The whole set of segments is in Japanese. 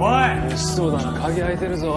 おい、嬉しそうだな。鍵開いてるぞ。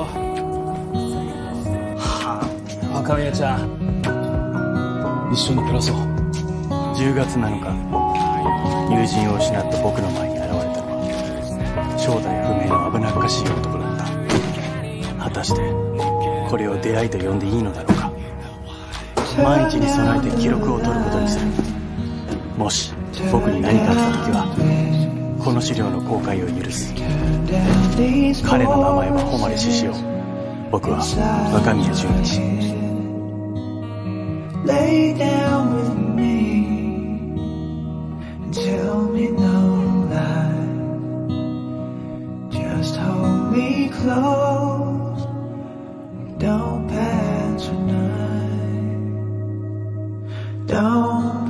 はあ、若宮ちゃん、一緒に暮らそう。 10月7日、友人を失った僕の前に現れたのは正体不明の危なっかしい男だった。果たしてこれを出会いと呼んでいいのだろうか。万一に備えて記録を取ることにする。もし僕に何かあった時はこの資料の公開を許す。彼の名前は誉獅子雄。僕は若宮純一。Lay down with me and tell me no lie. Just hold me close. Don't patronize. Don't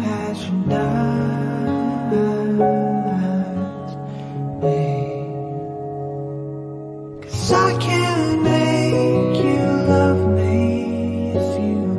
patronize me. 'Cause I can't make you love me if you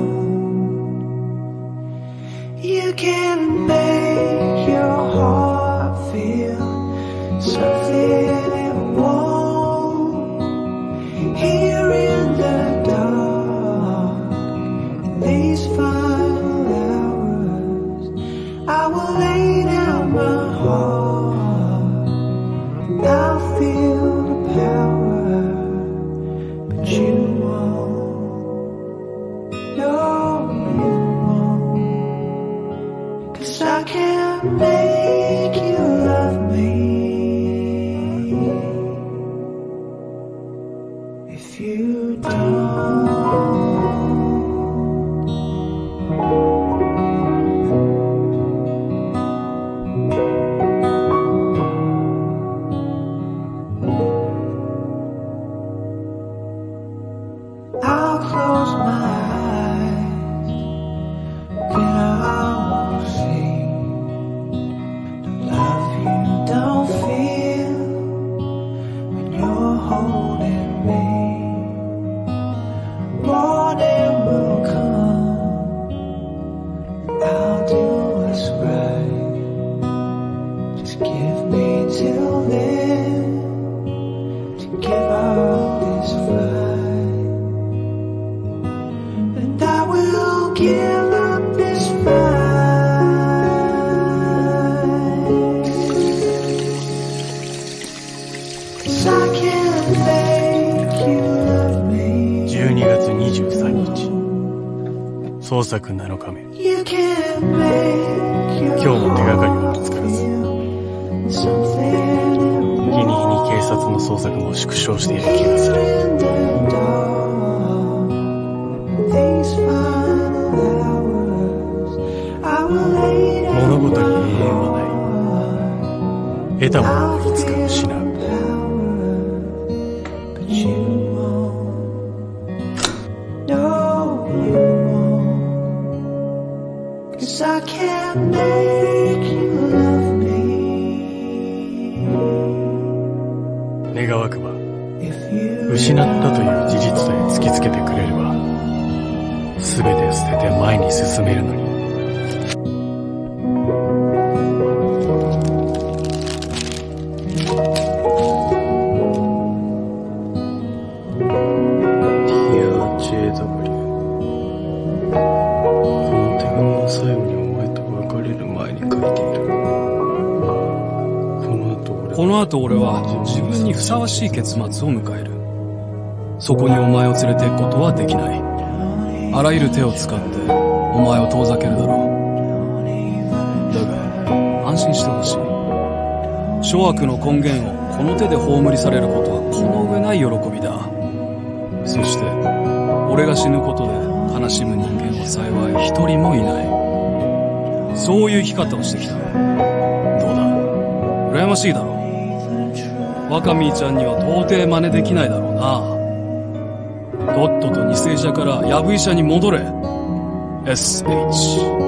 don't.You can make your heart feel something it won't. Here in the dark, in these final hours, I will lay down my heart. I'll feel the power, but you won't.'Cause I can't make you love me if you don't.I'll close my eyes, the love you don't feel when you're holding me. Morning will come, I'll do what's right. Just give me till then to give up this fight, and I will give up this fight.12月23日、捜索7日目。今日も手がかりは見つからず、日に日に警察の捜索も縮小している気がする。物事に永遠はない。得たものはいつか失う。'Cause I can't make you love me. 願わくば失ったという事実さえ突きつけてくれれば全て捨てて前に進めるのに。最後にお前と別れる前に書いている。 この後俺は自分にふさわしい結末を迎える。そこにお前を連れて行くことはできない。あらゆる手を使ってお前を遠ざけるだろう。だが安心してほしい。諸悪の根源をこの手で葬り去れることはこの上ない喜びだ。そして俺が死ぬことで悲しむ人間は幸い一人もいない。そういう生き方をしてきた。どうだ、羨ましいだろう。若宮ちゃんには到底真似できないだろうな。とっとと偽医者からヤブ医者に戻れ。SH